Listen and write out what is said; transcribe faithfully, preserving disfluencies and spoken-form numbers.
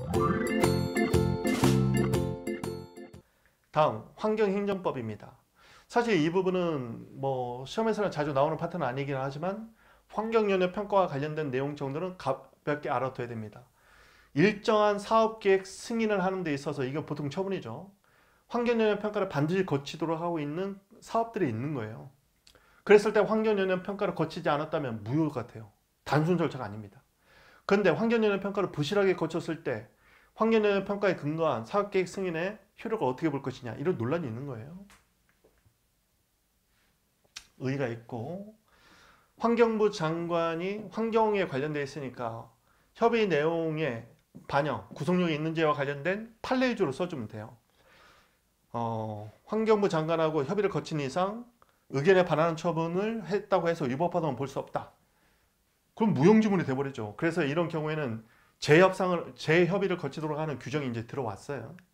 다음 환경행정법입니다. 사실 이 부분은 뭐 시험에서는 자주 나오는 파트는 아니긴 하지만 환경연료 평가와 관련된 내용 정도는 가볍게 알아둬야 됩니다. 일정한 사업계획 승인을 하는 데 있어서 이건 보통 처분이죠. 환경연료 평가를 반드시 거치도록 하고 있는 사업들이 있는 거예요. 그랬을 때 환경연료 평가를 거치지 않았다면 무효 같아요. 단순 절차가 아닙니다. 그런데 환경연료 평가를 부실하게 거쳤을 때 환경연료 평가에 근거한 사업계획 승인의 효력을 어떻게 볼 것이냐, 이런 논란이 있는 거예요. 의의가 있고, 환경부 장관이 환경에 관련되어 있으니까 협의 내용에 반영, 구속력이 있는지와 관련된 판례위주로 써주면 돼요. 어, 환경부 장관하고 협의를 거친 이상 의견에 반하는 처분을 했다고 해서 위법하다고 볼 수 없다. 그럼 무용지물이 돼버리죠. 그래서 이런 경우에는 재협상을, 재협의를 거치도록 하는 규정이 이제 들어왔어요.